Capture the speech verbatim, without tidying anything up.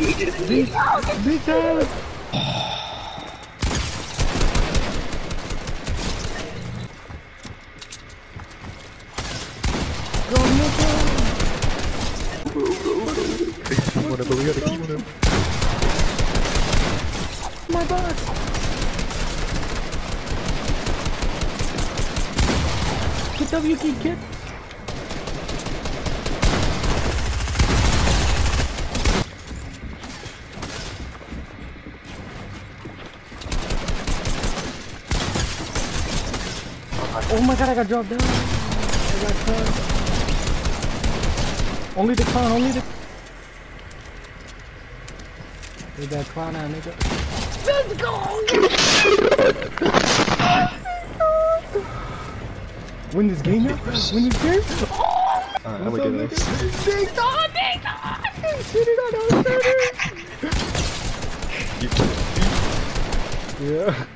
Big, big time. Go, Nico. Whatever, we gotta keep him. My box. Get W key, kid. Oh my god, I got dropped down. I got caught. Only the clown, only the... Leave that clown out, nigga. Let's go! Win this game now? Win this game? Oh! Alright, I'm gonna get this. Big dog, big dog! Shoot it on our center! You Yeah.